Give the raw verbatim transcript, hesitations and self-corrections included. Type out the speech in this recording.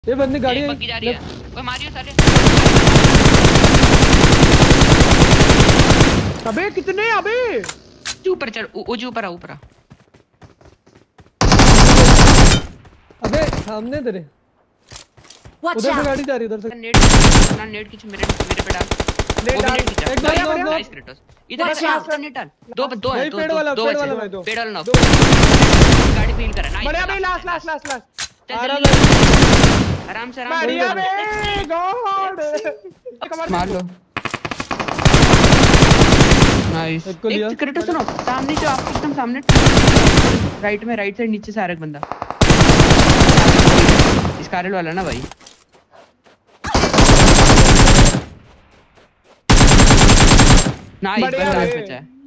ये बंदी गाड़ी पक्की जा रही है। ओए मारियो सारे। अबे कितने अबे ऊपर चढ़, वो जो ऊपर आ ऊपर आ। अबे सामने तेरे उधर से गाड़ी जा रही है, उधर से। नेट ना नेट किछ मेरे मेरे पे डाल। नेट डाल एक बार नो नो नाइस क्रेटोस। इधर से नेट डाल। दो दो है, दो पेड़ वाला दो पेड़ वाला भाई, दो पेड़ वाला ना गाड़ी फील करा। नाइस बढ़िया भाई, लास्ट लास्ट लास्ट लास्ट आराम से आराम बढ़िया बे गॉड मार लो। नाइस एक क्रेटोस सुनो, सामने जो आपके एकदम सामने राइट में, राइट साइड नीचे से आ रहा है बंदा। स्कारल वाला ना भाई। नाइस बस बचा है।